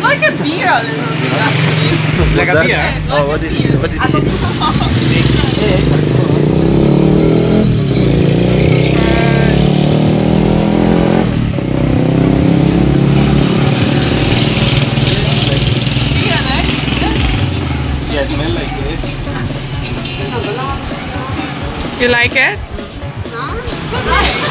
like a beer a little bit actually. Like a that? beer? Oh, what did she Yeah, smell like this. You like it? No?